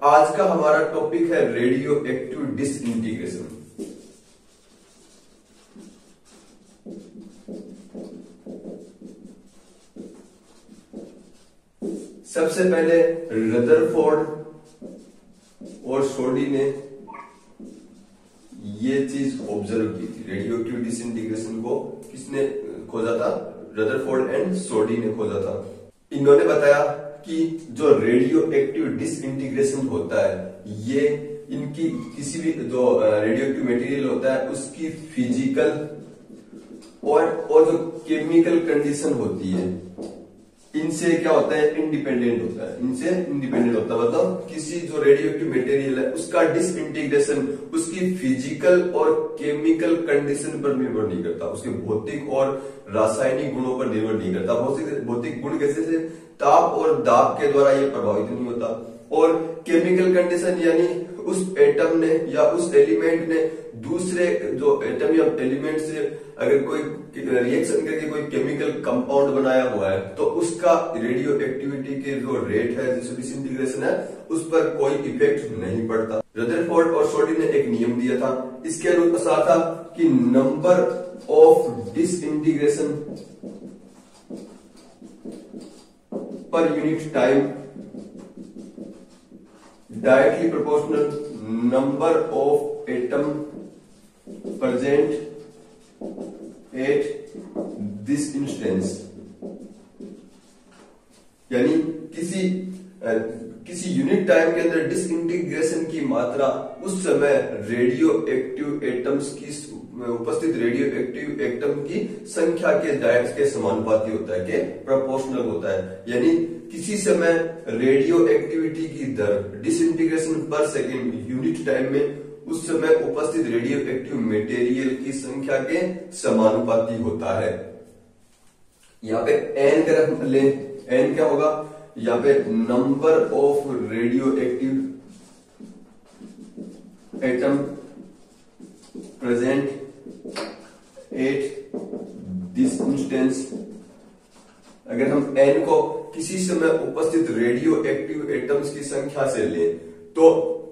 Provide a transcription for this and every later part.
आज का हमारा टॉपिक है रेडियो एक्टिव डिसइंटीग्रेशन। सबसे पहले रदरफोर्ड और सोडी ने ये चीज ऑब्जर्व की थी। रेडियो एक्टिव डिसइंटीग्रेशन को किसने खोजा था? रदरफोर्ड एंड सोडी ने खोजा था। इन्होंने बताया कि जो रेडियो एक्टिव डिसइंटीग्रेशन होता है ये इनकी किसी भी जो रेडियो एक्टिव मटेरियल होता है उसकी फिजिकल और जो केमिकल कंडीशन होती है इनसे क्या होता है? इंडिपेंडेंट होता है। इनसे इंडिपेंडेंट होता है मतलब किसी जो रेडियो एक्टिव मटेरियल है उसका डिसइंटीग्रेशन उसकी फिजिकल और केमिकल कंडीशन पर निर्भर नहीं करता, उसके भौतिक और रासायनिक गुणों पर निर्भर नहीं करता। भौतिक गुण कैसे से ताप और दाब के द्वारा ये प्रभावित नहीं होता, और केमिकल कंडीशन यानी उस एटम ने या उस एलिमेंट ने दूसरे जो एटम या एलिमेंट से अगर कोई रिएक्शन करके कोई केमिकल कंपाउंड बनाया हुआ है तो उसका रेडियो एक्टिविटी के जो रेट है जिससे डिसइंटीग्रेशन है उस पर कोई इफेक्ट नहीं पड़ता। रदरफोर्ड और सोडी ने एक नियम दिया था, इसके अनुसार था कि number of disintegration per unit time directly proportional number of atom present at this instance. यानी किसी यूनिट टाइम के अंदर डिसइंटीग्रेशन की मात्रा उस समय रेडियो एक्टिव एटम्स की उपस्थित रेडियो एक्टिव एटम की संख्या के डायरेक्ट के समानुपाती होता है, के प्रोपोर्शनल होता है। यानी किसी समय रेडियो एक्टिविटी की दर disintegration per second unit time में उस समय उपस्थित रेडियो एक्टिव मटेरियल की संख्या के समानुपाती होता है। यहाँ पे एन का ले, एन क्या होगा? यहाँ पे number of radioactive atom present at this instance. अगर हम एन को किसी समय उपस्थित रेडियो एक्टिव एटम्स की संख्या से लें तो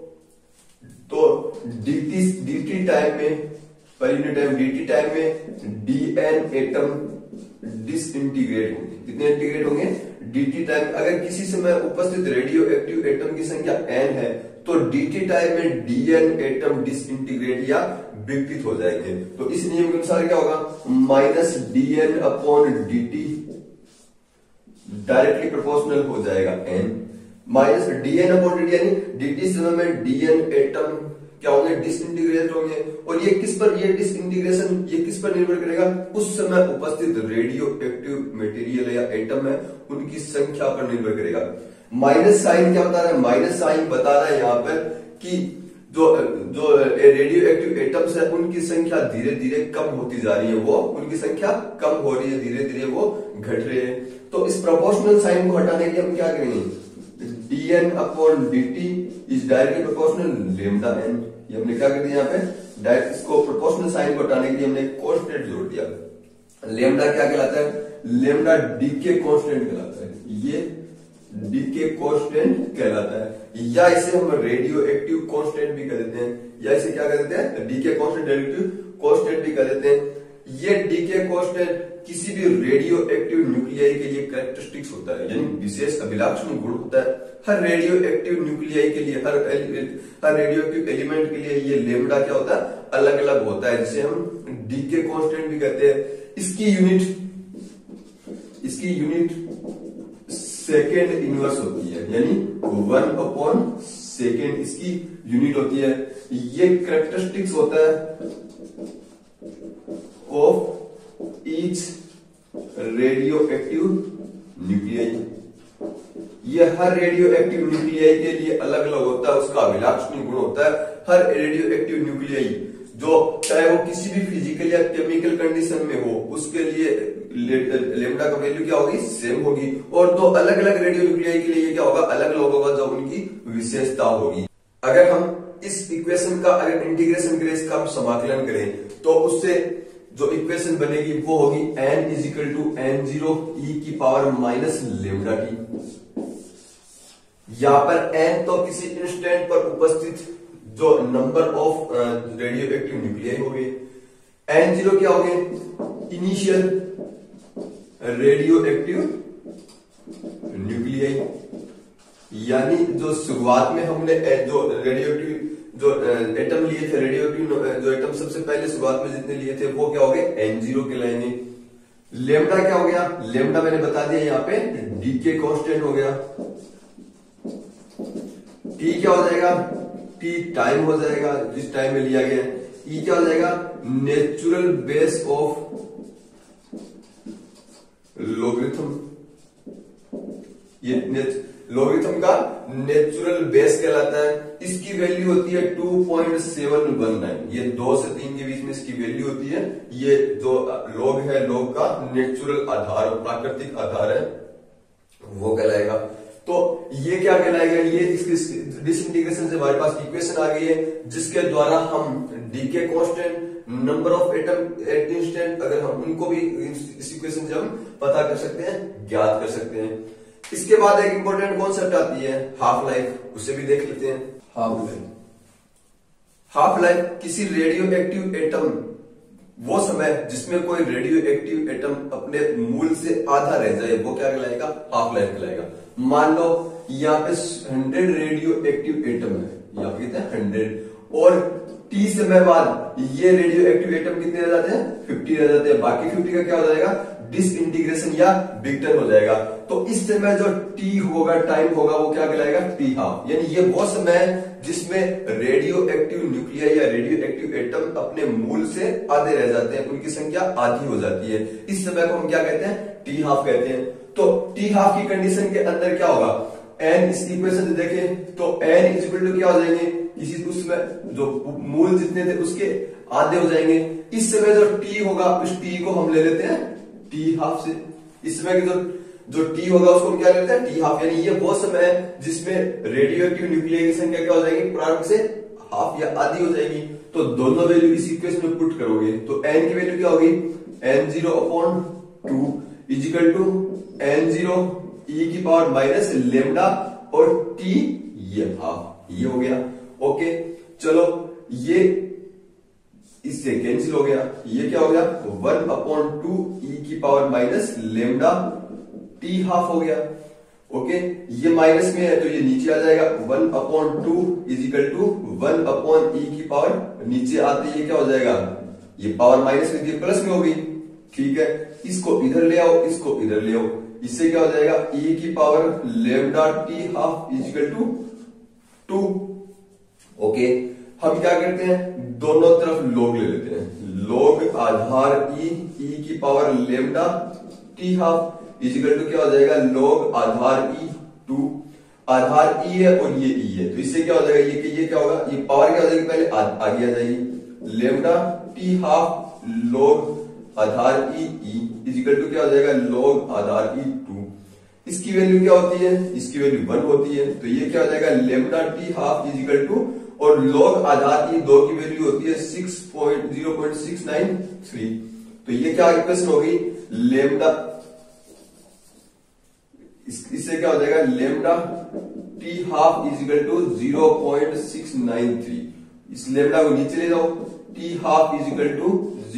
dt टाइम में पर यूनिट टाइम dt टाइम में dn एटम डिसइंटीग्रेट होंगे। कितने इंटीग्रेट होंगे? dt time. अगर किसी समय उपस्थित रेडियो एक्टिव एटम की संख्या n है तो dt टाइम में dn एटम डिसइंटीग्रेट या विकृत हो जाएंगे। तो इस नियम के अनुसार क्या होगा? Minus dn upon dt directly proportional हो जाएगा n minus dn upon dt, यानी dt समय में dn एटम क्या होंगे? डिसइंटीग्रेट होंगे। और ये किस पर, ये डिसइंटीग्रेशन ये किस पर निर्भर करेगा? उस समय उपस्थित रेडियो एक्टिव मटेरियल या एटम है उनकी संख्या पर निर्भर करेगा। माइनस साइन क्या बता रहा है? माइनस साइन बता रहा है यहाँ पर कि जो रेडियो एक्टिव एटम्स है उनकी संख्या धीरे धीरे कम होती जा रही है, वो उनकी संख्या कम हो रही है, धीरे धीरे वो घट रहे हैं। तो इस प्रोपोर्शनल साइन को हटाने के लिए हम क्या करेंगे? dn upon dt is directly proportional lambda n। ये हमने क्या कर दिया यहाँ पे? डायरेक्ट इसको प्रोपोर्शनल साइन को हटाने के लिए हमने कांस्टेंट जोड़ दिया। लेमडा क्या कहलाता है? लेमडा डीके कांस्टेंट कहलाता है। ये डीके कांस्टेंट कहलाता है, या इसे हम रेडियो एक्टिव कांस्टेंट भी कह देते हैं, या इसे क्या कह देते हैं? डीके कांस्टेंट, रेडियो कांस्टेंट भी कह देते हैं। ये डीके कांस्टेंट किसी भी रेडियो एक्टिव न्यूक्लियाई के लिए कैरेक्टरिस्टिक्स होता है, यानी विशेष अभिलाक्षणिक गुण होता है। हर रेडियो एक्टिव न्यूक्लियाई के लिए, हर रेडियो एक्टिव एलिमेंट के लिए ये लेमडा क्या होता है? अलग अलग होता है, जिसे हम डीके कांस्टेंट भी कहते हैं। इसकी यूनिट सेकेंड इनवर्स होती है, यानी 1 अपॉन सेकेंड इसकी यूनिट होती है। ये कैरेक्टरिस्टिक्स होता है of each radio active nuclei. ये हर रेडियो एक्टिव न्यूक्लियाई के लिए अलग अलग होता है, उसका अभिलाक्षणिक गुण होता है। हर रेडियो एक्टिव न्यूक्लियाई जो चाहे वो किसी भी फिजिकल या केमिकल कंडीशन में हो उसके लिए लेमडा का वैल्यू क्या होगी? सेम होगी। और दो अलग अलग रेडियो न्यूक्लियाई के लिए क्या होगा? अलग अलग होगा, जो उनकी विशेषता होगी। अगर हम इस इक्वेशन का अगर इंटीग्रेशन करें, इसका हम समाकलन करें तो उससे जो इक्वेशन बनेगी वो होगी n is equal to n0 e की पावर माइनस लेमडा टी। यहाँ पर n तो किसी इंस्टेंट पर उपस्थित जो number of radio active nuclei हो गए, n0 क्या हो गए, इनिशियल रेडियो एक्टिव न्यूक्लियाई, यानी जो शुरुआत में हमने जो रेडियो एक्टिव जो एटम लिए थे, रेडियो एक्टिव जो एटम सबसे पहले शुरुआत में जितने लिए थे वो क्या हो गए, n0 कहलाएंगे। लेमडा क्या हो गया, लेमडा मैंने बता दिया यहाँ पे डीके कांस्टेंट हो गया। टी क्या हो जाएगा, टी टाइम हो जाएगा जिस टाइम में लिया गया। ई क्या हो जाएगा, नेचुरल बेस ऑफ लॉगरिथम, ये लॉगरिथम का नेचुरल बेस कहलाता है। इसकी वैल्यू होती है 2.719, ये 2 से 3 के बीच में इसकी वैल्यू होती है। ये जो लॉग है, लॉग का नेचुरल आधार, प्राकृतिक आधार है, वो कहलाएगा। तो ये क्या कहलाएगा, ये इसकी डिसइंटीग्रेशन से हमारे पास इक्वेशन आ गई है जिसके द्वारा हम decay constant, number of atom at instant, अगर हम उनको भी इस इक्वेशन से हम पता कर सकते हैं, ज्ञात कर सकते हैं। इसके बाद एक इंपॉर्टेंट कॉन्सेप्ट आती है हाफ लाइफ, उसे भी देख लेते हैं। हाफ लाइफ किसी रेडियो एक्टिव एटम, वो समय जिसमें कोई रेडियो एक्टिव एटम अपने मूल से आधा रह जाए, वो क्या कहलाएगा, हाफ लाइफ कहलाएगा। मान लो यहाँ पे 100 रेडियो एक्टिव एटम है, यहाँ पे कितने 100, और टी समय बाद ये रेडियो एक्टिव एटम कितने रह जाते हैं, 50 रह जाते हैं। बाकी 50 का क्या हो जाएगा, डिसइंटीग्रेशन या विघटन हो जाएगा। तो इस समय जो टी होगा, टाइम होगा, वो क्या कहलाएगा, टी हाफ। यानी ये वो समय है जिसमें रेडियो एक्टिव न्यूक्लियाई या रेडियो एक्टिव एटम अपने मूल से आधे रह जाते हैं, उनकी संख्या आधी हो जाती है। इस समय को हम क्या कहते हैं, टी हाफ कहते हैं। तो टी हाफ की कंडीशन के अंदर क्या होगा, एन, इस इक्वेशन से देखें तो एन इज इक्वल टू क्या हो जाएंगे, किसी उसमें जो मूल जितने थे उसके आधे हो जाएंगे। इस समय जो टी होगा, उस टी को हम ले लेते हैं टी हाफ से। इस समय की जो टी होगा उसको हम क्या लेते हैं, टी हाफ। यानी ये वो समय है जिसमें रेडियो एक्टिव न्यूक्लियाई की संख्या क्या हो जाएगी, प्रारंभ से हाफ या आधी हो जाएगी। तो दोनों वैल्यू इस इक्वेशन में पुट करोगे तो एन की वैल्यू क्या होगी, n0/2 is equal to n0 e की पावर माइनस लेमडा और t ये हाफ, ये हो गया। ओके चलो, ये इससे कैंसिल हो गया। ये क्या हो गया, 1/2 e की power minus lambda t half हो गया। ओके, ये माइनस में है तो ये नीचे आ जाएगा, 1/2 इज इक्वल टू 1/e की पावर, नीचे आते ये क्या हो जाएगा, ये पावर माइनस में थी प्लस में होगी। ठीक है, इसको इधर ले आओ, इसको इधर ले आओ, इससे क्या हो जाएगा, e की power lambda t half is equal to 2। Okay, हम क्या करते हैं, दोनों तरफ लॉग ले लेते हैं। लॉग आधार e की power lambda t half is equal to क्या हो जाएगा, लॉग आधार e 2। आधार e है और ये e है, तो इससे क्या हो जाएगा, ये क्या होगा, ये पावर क्या हो जाएगी, पहले आगे आ जाएगी, लेमडा t हाफ लॉग आधार e इज इक्वल टू क्या हो जाएगा, लॉग आधार e 2। इसकी वैल्यू क्या होती है, इसकी वैल्यू 1 होती है, तो ये क्या हो जाएगा, lambda t half is equal to, और लॉग आधार e 2 की वैल्यू होती है 0.693। तो ये क्या इक्वेशन होगी, लेमडा, इससे क्या हो जाएगा, lambda t half is equal to 0.693। इस लेमडा को नीचे ले जाओ, t half is equal to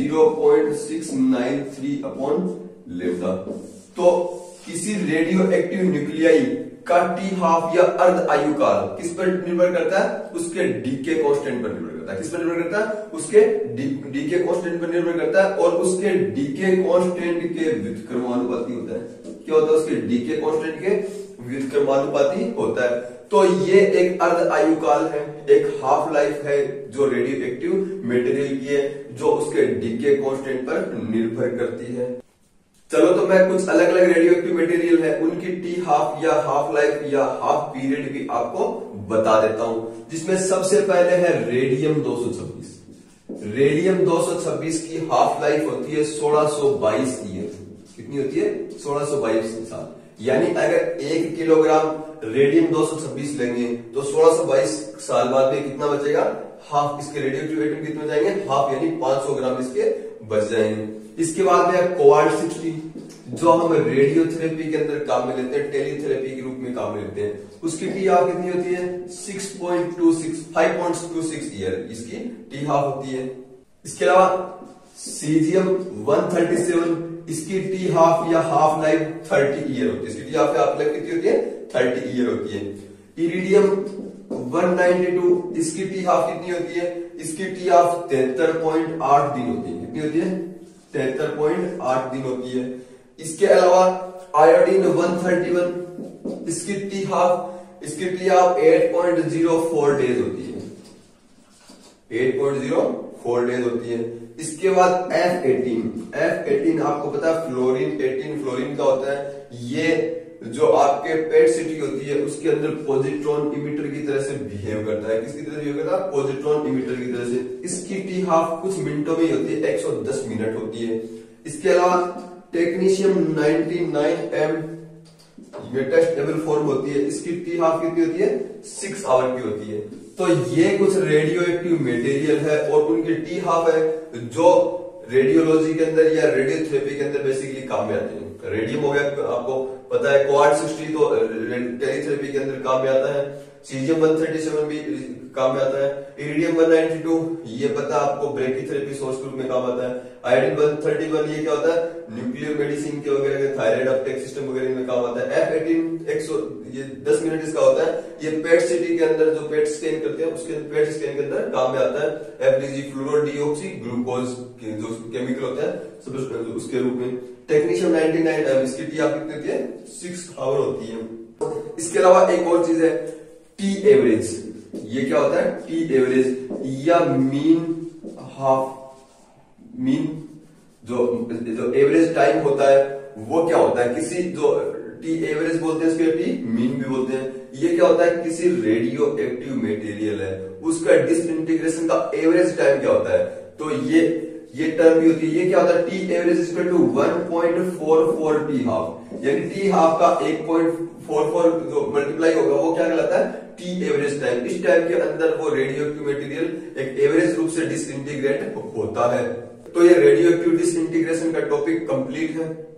0.693 upon lambda. तो किसी रेडियो एक्टिव न्यूक्लियाई का टी हाफ या अर्ध आयु काल किस पर निर्भर करता है, उसके डीके कांस्टेंट पर निर्भर करता है। किस पर निर्भर करता है, उसके डीके कांस्टेंट पर निर्भर करता है, और उसके डीके कांस्टेंट के व्युत्क्रमानुपाती होता है। क्या होता है, उसके डीके कांस्टेंट के व्युत्क्रमानुपाती होता है। तो ये एक अर्ध आयु काल है, एक हाफ लाइफ है जो रेडियो एक्टिव मटेरियल की है, जो उसके डीके कांस्टेंट पर निर्भर करती है। चलो, तो मैं कुछ अलग अलग रेडियो एक्टिव मटेरियल है उनकी टी हाफ या हाफ लाइफ या हाफ पीरियड भी आपको बता देता हूं, जिसमें सबसे पहले है रेडियम 226। रेडियम 226 की हाफ लाइफ होती है 1622 ईयर। कितनी होती है, 1622 साल। यानी अगर 1 किलोग्राम रेडियम 226 लेंगे तो 1622 साल बाद में कितना बचेगा, हाफ। इसके रेडियोएक्टिव एटम कितने हो जाएंगे, हाफ, यानी 500 ग्राम इसके बच जाएंगे। इसके बाद में है क्वाड 60, जो हम रेडियोथेरेपी के अंदर काम में लेते हैं, टेलीथेरेपी के रूप में काम में लेते हैं। उसकी टी हाफ कितनी होती है? 5.26 ईयर इसकी टी हाफ होती है। इसके अलावा सीजियम 137, इसकी टी हाफ या हाफ लाइफ 30 ईयर होती है। इसकी टी हाफ या हाफ लाइफ कितनी होती है? 30 ईयर होती है। इरिडियम 192, इसकी टी हाफ कितनी होती है? इसकी टी हाफ 73.8 दिन होती है। कितनी होती है? 73.8 दिन होती है। इसके अलावा आयोडीन 131, इसकी टी हाफ 8.04 डेज होती है। 8.04 डेज होती है। इसके बाद F18 आपको पता है फ्लोरीन का होता है। ये जो आपके पेट सिटी होती है उसके अंदर पॉजिट्रॉन इमिटर की तरह से बिहेव करता है। किसकी तरह बिहेव करता है? पॉजिट्रॉन इमिटर की तरह से। इसकी टी हाफ कुछ मिनटों में ही होती है, 110 मिनट होती है। इसके अलावा टेक्नीशियम 99M मेटास्टेबल फॉर्म होती है। इसकी टी हाफ कितनी होती है? 6 आवर की होती है। तो ये कुछ रेडियो एक्टिव मटेरियल है और उनकी टी हाफ है जो रेडियोलॉजी के अंदर या रेडियोथेरेपी के अंदर बेसिकली काम में आते हैं। रेडियम हो गया, आपको पता है क्वाड 60 तो टेलीथेरेपी के अंदर काम में आता है। सीजियम 137 भी काम में आता है। इरिडियम 192 ये पता आपको ब्रैकीथेरेपी सोर्स ग्रुप में काम आता है। आयोडीन 131 ये क्या होता है? न्यूक्लियर मेडिसिन के वगैरह, थायराइड अपटेक सिस्टम वगैरह में काम आता है। F18 ये 10 मिनट इसका होता है। ये पेट सिटी के अंदर जो पेट स्कैन करते हैं उसके पेट स्कैन के अंदर काम में आता है। FDG फ्लोरोडीऑक्सी ग्लूकोज जो केमिकल होता है उसके रूप में। टेक्नीशियम 99M इसकी टी हाफ कितनी होती है? 6 आवर होती है। इसके अलावा एक और चीज है टी एवरेज। ये क्या होता है? टी एवरेज या मीन जो एवरेज टाइम होता है वो क्या होता है? किसी जो टी एवरेज बोलते हैं इसके टी मीन भी बोलते हैं। ये क्या होता है? किसी रेडियो एक्टिव मटेरियल है उसका डिसइंटीग्रेशन का एवरेज टाइम क्या होता है? तो ये टर्म भी होती है। ये क्या होता है? T average is equal to 1.44 T half, यानी टी हाफ का 1.44 जो मल्टीप्लाई होगा वो क्या कहलाता है? T average time. इस टाइम के अंदर वो रेडियो एक्टिव मटेरियल एक एवरेज रूप से डिसइंटीग्रेट होता है। तो ये रेडियो एक्टिव डिसइंटीग्रेशन का टॉपिक कंप्लीट है।